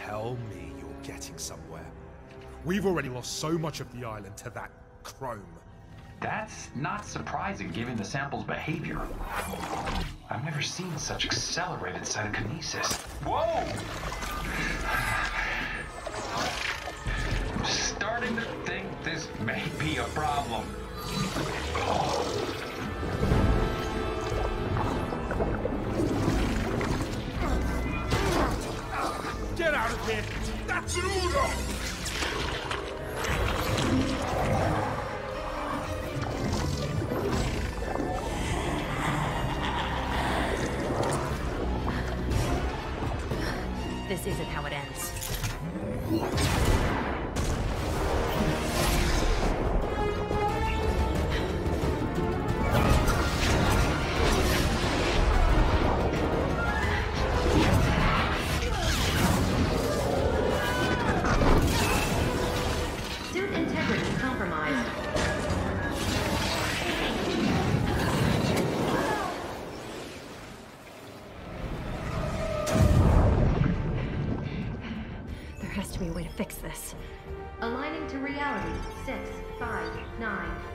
Tell me you're getting somewhere. We've already lost so much of the island to that chrome. That's not surprising given the sample's behavior. I've never seen such accelerated cytokinesis. Whoa! I'm starting to think this may be a problem. Get out of here! That's an order! This isn't how it ends. Suit integrity compromised. There has to be a way to fix this. Aligning to reality. 6, 5, 9,